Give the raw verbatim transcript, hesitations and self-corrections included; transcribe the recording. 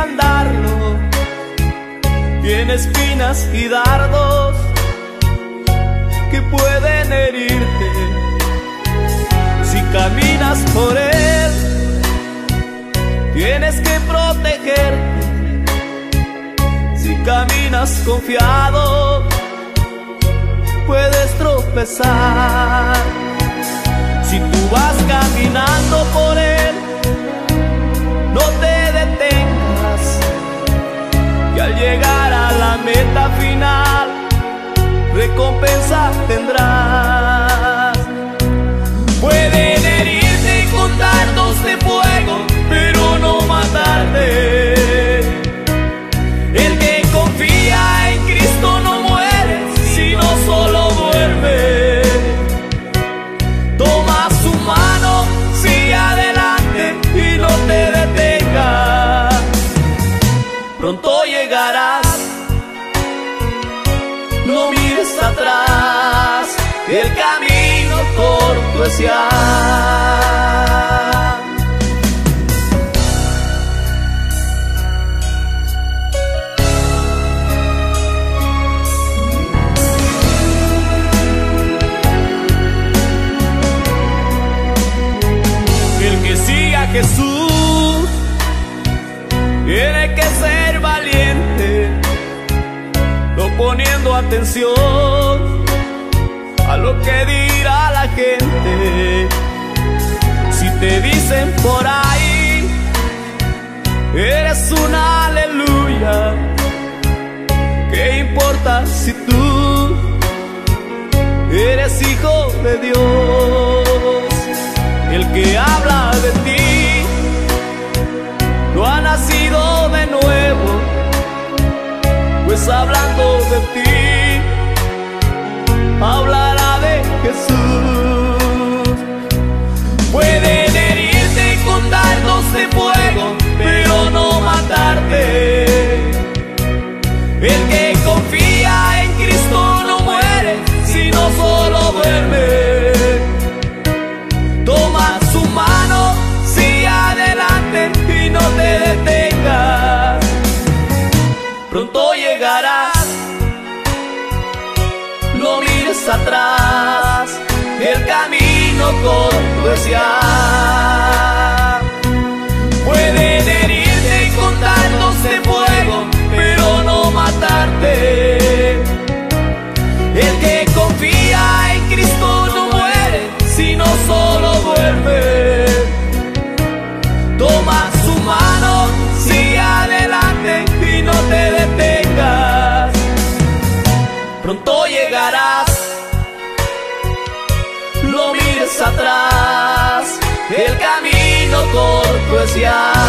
andarlo, tiene espinas y dardos que pueden herirte. Si caminas por él, tienes que protegerte. Si caminas confiado, puedes tropezar. Si tú vas caminando por él, no te detengas, que al llegar a la meta final, recompensa tendrás. Pueden herirte con dardos de fuego, pero no matarte. El que confía en Cristo no muere, sino solo duerme. Toma su mano, sigue adelante y no te detengas. Pronto llegarás, no mires atrás, el camino corto es ya. El que siga a Jesús tiene que ser valiente, no poniendo atención a lo que dirá la gente. Si te dicen por ahí, eres un aleluya, ¿qué importa si tú eres hijo de Dios? El que habla de ti no ha nacido de nuevo, pues hablando de ti hablará de Jesús. Pueden herirte con dardos de fuego, pero no matarte. El que confía en Cristo no muere, sino solo duerme. Toma su mano, sigue adelante y no te detengas. Pronto llegarás, no mires atrás, el camino corto es ya. Pueden herirte con dardos de fuego, pero no matarte. El que confía en Cristo no muere, sino solo duerme. Toma su mano, sigue adelante y no te detengas. Pronto llegarás, no mires atrás, el camino corto es ya.